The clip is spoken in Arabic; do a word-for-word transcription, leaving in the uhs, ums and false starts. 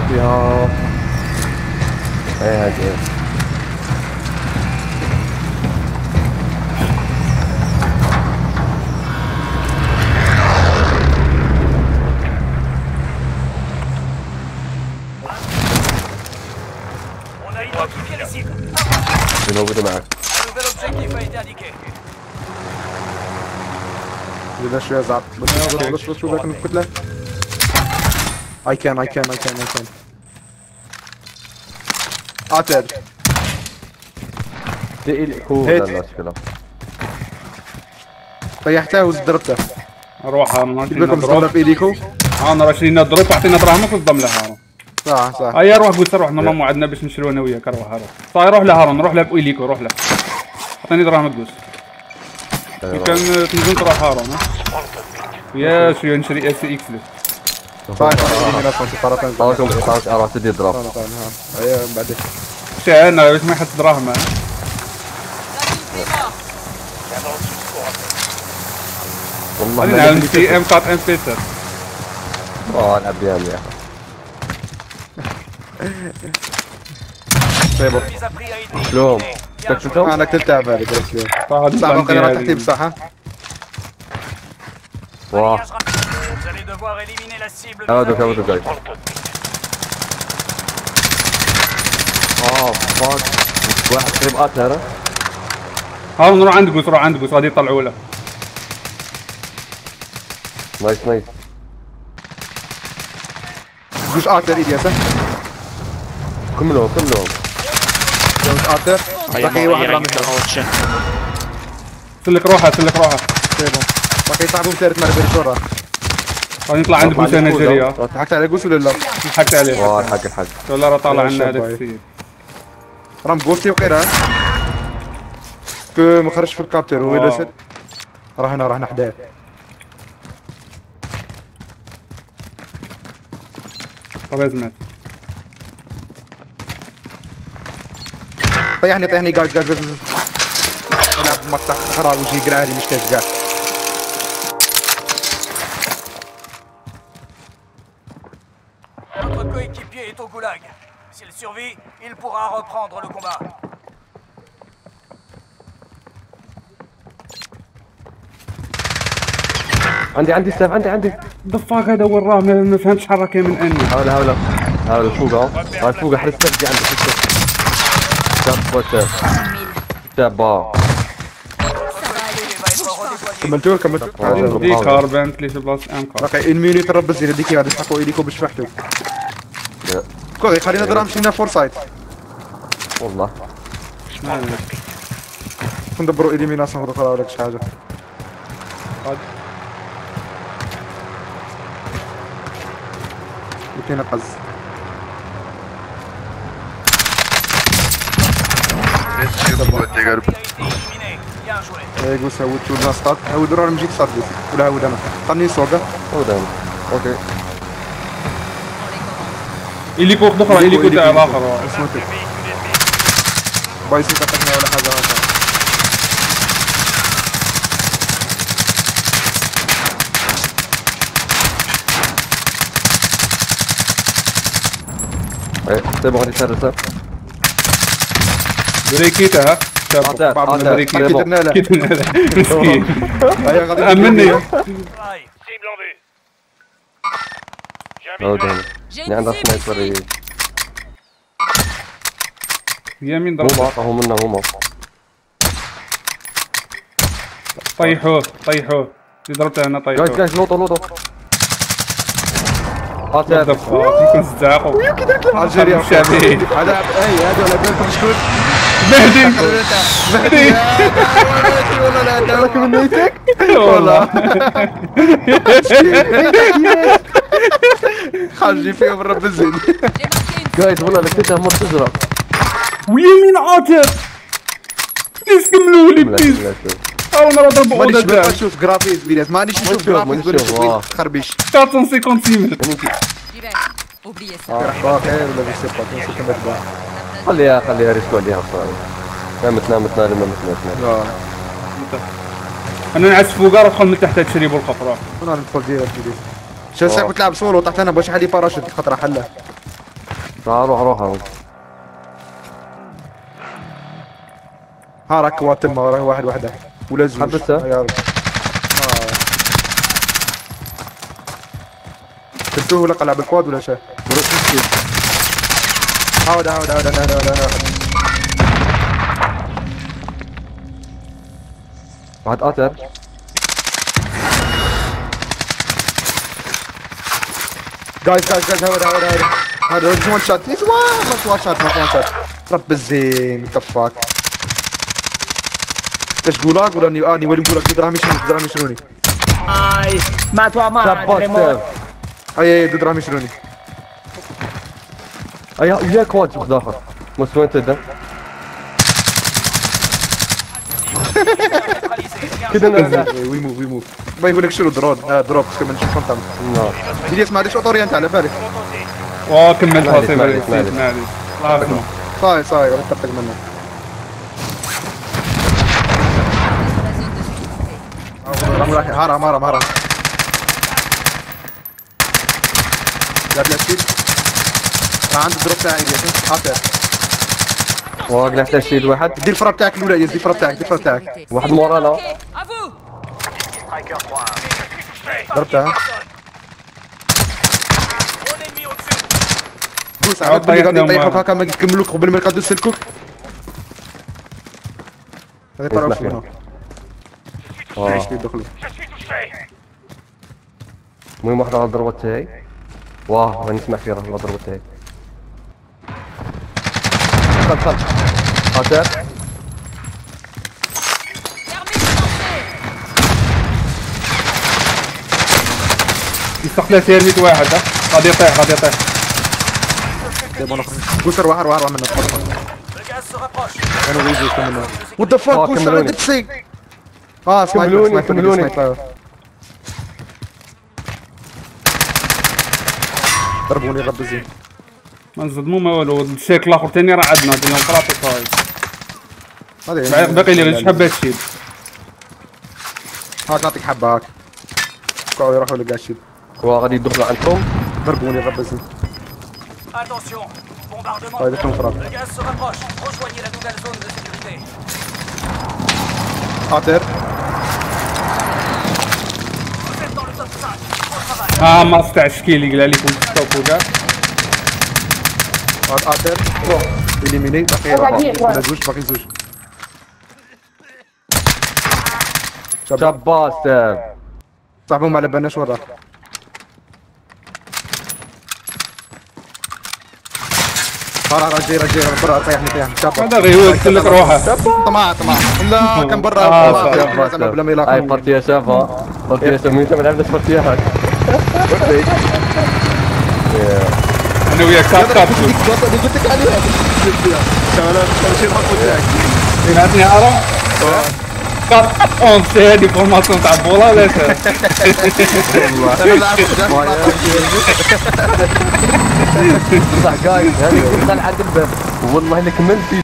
يا ايه هادي شنو موجود معك؟ بدنا شوية زعل بس بس بس بس شو بدك الكتلة؟ I can I can I can I can قاتل تقيل هو هيت. المشكلة طيحته وضربته اروح هارون ماشي بدكم نضرب تضرب ايديكم؟ انا راشي نضرب اعطينا دراهمك وتضم له هارون صح صح هيا روح قلت روح ما موعدنا باش نشرو انا وياك روح هارون صاير روح لهارون روح له بإيليكو روح له اعطيني دراهمك قوس كان تنزل تروح هارون ها يا شو نشري اس اكس له صح صح طرفين طاوكم طاوك راح تدي ضرب ايوه بعدين شانا باش ما يحط دراهم والله خلينا نلعب في ام قاط ام بيتر اه العب يا مليح طيب شلون؟ قتلتهم؟ انا قتلت تعبان بس صح صح ممكن انا تحتي بصح واه هذا هذا جاي اه فاك واحد قريب قاتل هارون روح عند قوس روح عند قوس غادي يطلعوا له نايس نايس مش قاتل ايدي هسه كملوا كملوا مش قاتل باقي واحد رامي سلك روحه سلك روحه باقي يصعبون ثالث مرة بالشورة خلينا نطلع عند قوس انا جري ها ضحكت على قوس ولا لا؟ ضحكت عليه واه الحق الحق ولا راه طالع يا عنا هذاك شباب. السيد رام قوستي وغيرها كو ما خرجش في الكابتر واو. وإذا سد راح هنا راح نحداه طيب مات طيحني طيحني جايز جايز جايز العب مقطع خراب وجهي قراري مش كيف قاعد Notre coéquipier est au goulag. S'il survit, il pourra reprendre le combat. عندي عندي سلاف عندي عندي دفاق هذا وين راه ما فهمتش حركه من اني هاولا هاولا هاولا فوق اهو هاي فوق حرس تبدي عندك تاب واتساب تاب با كملتوا كملتوا دي كاربن ليش بلاس ام كار اوكي الميوني تربص زي ديكي غادي تحطوا ايديكم بشفحتوا كوغي خلينا نضرب مشينا فور سايد والله ندبروا ايدي ميناس ناخذوا قرار ولا شي حاجه كاين قز اي قوس هاودتو الناس طاط هاودوا راه مجيت صاد قوس ولا هاود انا خلني سوقه قدام اوكي إليكو اخرى إليكو تاع الاخر اسمه بايسي تقنيه ولا حاجه هكا ايه سيب غادي يسرسها بريكيتا ها قاتل قاتل بريكيتا كي درنا له كي درنا له مسكين هيا غادي امني Cible en vue. J'ai un قدام visuel. اللي عندها سنايبر يمين هما ضربه عطاهم منا هما طيحوه طيحوه اللي ضربته انا جايز طيحوه جايز لوطو لوطو قاتل دفاق يمكن تزعقوا الجيريا شعبي هذا اي هذا ولا بنت شكون مهدي مهدي والله لا لك من نيتك والله خرجي فيهم الرب الزين جايز والله لقيتها مر تزرق ويمين عاطر ليش كملوا لي بليز او انا ضرب مانيش اودا ما تاع نشوف جرافيك بينات مانيش نشوف جرافيك ولا نشوف خربيش أربعمية وخمسين مليون Oubliez ça. باخر ولا بيصير باكر نسيت نبدا خليها خليها ريسكو عليها الصراحه نامت نامت نامت نامت نامت لا انا نعس فوق ادخل من تحت تشريب القفره انا ندخل فيها في دي شو ساعه كنت لعب سولو طحت انا باش حد باراشوت خطره حله تعال روح روح روح. ها راك هو تما راه واحد وحده ولا زوج. حبسها؟ يا رب. آه. شفتوه ولا قلع بالكواد ولا شا؟ عاود عاود عاود عاود عاود عاود. واحد قاتل. جايز جايز جايز هاود هاود هاود. هذا هو وان شوت. ليش وان وان شوت وان شوت. رب الزين كفاك. ايش تقولك ولا اني اني ولي نقولك دراهم يشروني دراهم يشروني. Ai, ma tua madre, mo. اي اي دراهم يشروني. اي وياك واحد واحد اخر. مش وين تبدا؟ كده نرجع. ويموف ويموف. ما يقول لك شنو درون اه دروب كمان نشوف فهمت. نعم. جيت ما عنديش اوتوري انت على بالك. وكمل معليش، فاصل معليش، معليش معليش. معليش الله يسلمك. صاي صاي ولا تطق منه. رام راح هرم هرم هرم. لا لا شيت. راه عنده دروب تاعي يا عافية. وقلع تشيل واحد. دي الفرا بتاعك الاولى يزي الفرا بتاعك دي الفرا بتاعك. واحد مورانا. Ok, à vous. ضربتها. Drone ennemi au-dessus. دوس عاد بلي غادي يطيحوك هكا ما يكملوك قبل ما يقعدوا يسلكوك. هذا طرف اسمح لي. هنا. آه. ايش يدخلوا. المهم واحد على الضربة تاعي. واه راني نسمع فيه راه على الضربة تاعي. خل خل. قاتل. يستقبل سيرفيت واحد ها غادي يطيح غادي يطيح. بوسر واحد واحد منه. Le gaz se rapproche. انا ويجي كملنا. وات ذا فاك آه، بوسر كملوني. انت تسي. اه سنايبر كملوني، سنايبر كملوني. سنايبر. ضربوني رب زين. ما نصدمو ما والو الشيك الاخر ثاني راه عندنا ديمقراطي صاي. هذا باقي باقي لي غير شحال حبات شيل. هاك نعطيك حبه هاك. كاو يروحوا لقاشيد. وغادي يدخلوا عندكم. ضربوني رب زين. Attention, bombardement. Ouais, laisse-moi frappe. Le gaz se rapproche. Rejoignez la nouvelle zone de sécurité. قاتل. Vous êtes dans le top cinq. Bon travail. اه ما تاع الشكيل يقلع لكم ستوب وكاع. قاتل. اليميني باقي باقي زوج باقي زوج. شاباس تاع. صاحبهم ما على بالناش وين راه. راه راه جاي راه جاي برا طيحني طيحني شابه. هذا غير هو يقتل لك روحه. طمع طمع لا كان برا آه، طمع، صح. طمع، زعما بلا ما هاي يلاقوني. بارتيا شافها. بارتيا شافها من ما لعبناش بارتياهات. انا وياك كات كات اللي قلت لك عليها شغله شي الخطوه تاعك. عطني عرب كات اونسي هادي فورماسيون تاع بولا لا انا لعبت صح جايز هذه وصل عند الباب والله اللي كملت